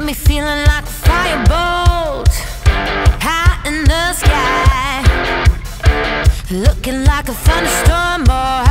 me feeling like a firebolt high in the sky, looking like a thunderstorm or